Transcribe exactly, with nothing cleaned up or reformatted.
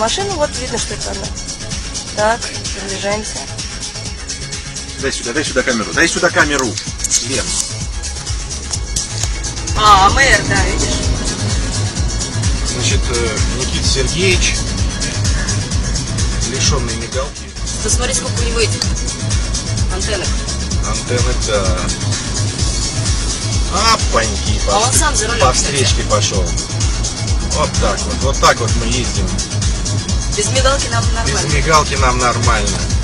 машину, вот видно, что это она. Так, приближаемся. Дай сюда, дай сюда камеру, дай сюда камеру. Лен. А, мэр, да, видишь? Значит, Никита Сергеевич, лишенный мигалки. Посмотри, сколько у него этих антеннок. Антенны, да. Апаньки, по, А он сам за рулем, по встречке пошел. Вот так вот, вот так вот мы ездим. Без мигалки нам нормально. Без мигалки нам нормально.